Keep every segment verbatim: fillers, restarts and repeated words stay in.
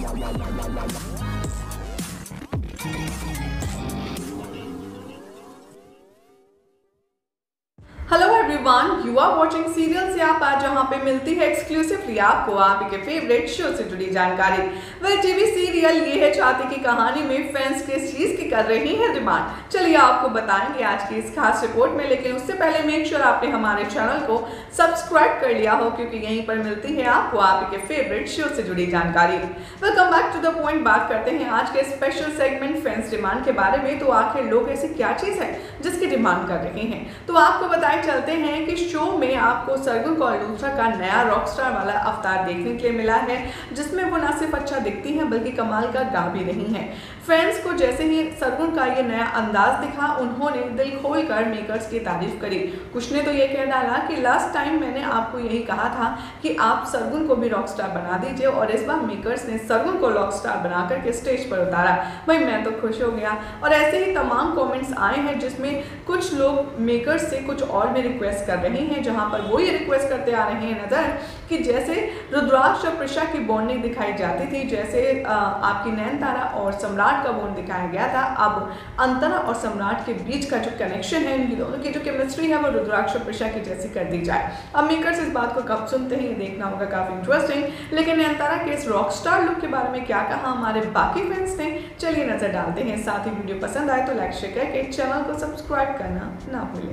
Hello everyone, you are watching serial से आप आज जहां पे मिलती है एक्सक्लूसिवली आपको आप के फेवरेट शो से जुड़ी जानकारी। वह टीवी सीरियल ये है चाहती की कहानी में फैंस किस चीज की कर रही है डिमांड, चलिए आपको बताएंगे आज की इस खास रिपोर्ट में। लेकिन उससे पहले मेक श्योर आपने हमारे चैनल को सब्सक्राइब कर लिया हो, क्योंकि यहीं पर मिलती है आपको आप के फेवरेट शो से जुड़ी जानकारी। Welcome back to the point. बात करते हैं आज के स्पेशल सेगमेंट फैंस डिमांड के बारे में। तो आखिर लोग ऐसी क्या चीज है जिसकी डिमांड कर रहे हैं, तो आपको बताएं चलते हैं कि शो में आपको सरगुन कौर लूथरा का नया रॉकस्टार वाला अवतार देखने के लिए मिला है, जिसमें वो ना सिर्फ अच्छा दिखती हैं बल्कि कमाल का गा भी रही हैं। फैंस को जैसे ही सरगुन का ये नया अंदाज दिखा, उन्होंने दिल खोलकर मेकर्स की तारीफ करी। कुछ ने तो ये कह डाला कि लास्ट टाइम मैंने आपको यही कहा था कि आप सरगुन को भी रॉकस्टार बना दीजिए, और इस बार मेकर्स ने सरगुन को रॉकस्टार बनाकर के स्टेज पर उतारा। भाई मैं तो खुश हो गया। और ऐसे ही तमाम कमेंट्स आए हैं जिसमें कुछ लोग मेकर्स से कुछ और भी रिक्वेस्ट कर रहे हैं, जहां पर वो ये रिक्वेस्ट करते आ रहे हैं नजर कि जैसे रुद्राक्ष और प्रिशा की बॉन्डिंग दिखाई जाती थी, जैसे आ, आपकी नयनतारा और सम्राट का बॉन्ड दिखाया गया था, अब अंतरा और सम्राट के बीच का जो कनेक्शन है, इनकी दोनों की जो केमिस्ट्री है वो रुद्राक्ष और प्रिशा की जैसी कर दी जाए। अब मेकर्स इस बात को कब सुनते हैं ये देखना होगा, काफी इंटरेस्टिंग। लेकिन नयनतारा के इस रॉकस्टार लुक के बारे में क्या कहा हमारे बाकी फैंस ने, चलिए नजर डालते हैं। साथ ही वीडियो पसंद आए तो लाइक शेयर करके चैनल को सब्सक्राइब करना ना भूलें।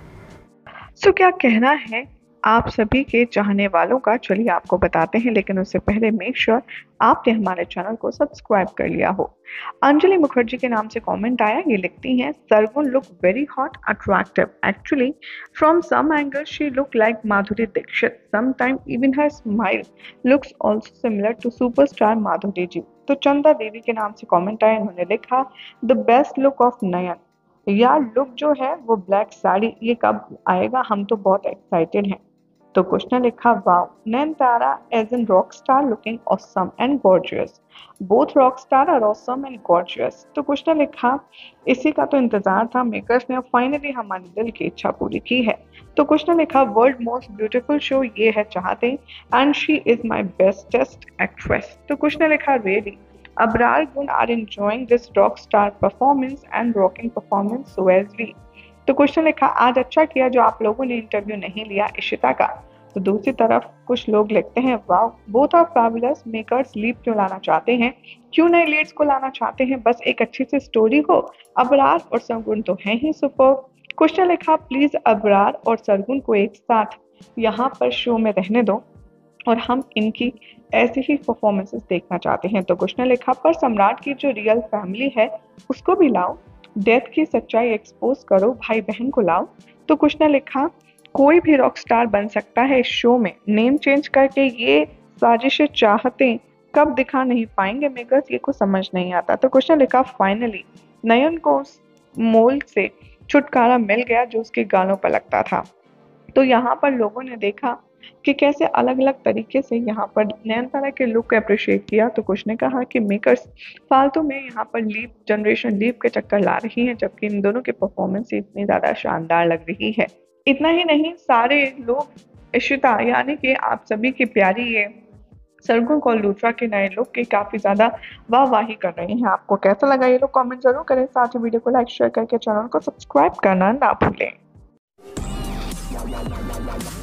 सो so, क्या कहना है आप सभी के चाहने वालों का, चलिए आपको बताते हैं। लेकिन उससे पहले मेक श्योर आपने हमारे चैनल को सब्सक्राइब कर लिया हो। अंजलि मुखर्जी के नाम से कमेंट आया, ये लिखती हैं Sargun look very hot attractive, actually from some angle she look like Madhuri Dixit, sometime even her smile looks also similar to superstar Madhuri ji. तो चंदा देवी के नाम से कमेंट आया, इन्होंने लिखा the best look of Nayan, यार लुक जो है वो ब्लैक साड़ी, ये कब आएगा, हम तो बहुत एक्साइटेड हैं। तो कुछ ने लिखा wow Nayanthara as an rock star looking awesome and gorgeous, both rock star are awesome and gorgeous. तो कुछ ने लिखा इसी का तो इंतजार था, मेकर्स ने फाइनली हमारे दिल की इच्छा पूरी की है। तो कुछ ने लिखा वर्ल्ड मोस्ट ब्यूटीफुल शो ये है चाहते and she is my bestest actress. तो कुछ ने लिखा really Abrar Gun are enjoying this rock star performance and rocking performance so as we। तो कुछ ने लिखा आज अच्छा किया जो आप लोगों ने इंटरव्यू नहीं लिया इशिता का। तो दूसरी तरफ कुछ लोग लिखते हैं wow both are fabulous, makers leap क्यों लाना चाहते हैं, क्यों नए लीड्स को लाना चाहते हैं, बस एक अच्छी सी स्टोरी हो। अबरार और सरगुन तो हैं ही सुपर। कुछ ने लिखा प्लीज अबरार और सरगुन को एक साथ यहाँ पर शो में रहने दो और हम इनकी ऐसी ही परफॉर्मेंसेस देखना चाहते हैं। तो कुछ ने लिखा पर सम्राट की जो रियल फैमिली है उसको भी लाओ, डेथ की सच्चाई एक्सपोज करो, भाई बहन को लाओ। तो कुछ ने लिखा कोई भी रॉक स्टार बन सकता है इस शो में, नेम चेंज करके ये साजिशें चाहते कब दिखा नहीं पाएंगे मेकर्स, ये कुछ समझ नहीं आता। तो कुछ ने लिखा फाइनली नयन को उस मोल से छुटकारा मिल गया जो उसके गालों पर लगता था। तो यहाँ पर लोगों ने देखा कि कैसे अलग अलग तरीके से यहाँ पर नयनतारा के लुक को अप्रिशिएट किया। तो कुछ ने कहा कि मेकर्स फालतू में यहाँ पर लीप जनरेशन लीप के चक्कर ला रही हैं, जबकि इन दोनों की परफॉर्मेंस इतनी ज़्यादा शानदार लग रही है। इतना ही नहीं, सारे लोग इशिता यानी कि आप सभी की प्यारी ये सरगुन कौर लूथरा के नए लुक की काफ़ी ज़्यादा वाहवाही कर रहे हैं। आपको कैसा लगा ये लोग कॉमेंट जरूर करें, साथ ही वीडियो को लाइक शेयर करके चैनल को सब्सक्राइब करना ना भूलें।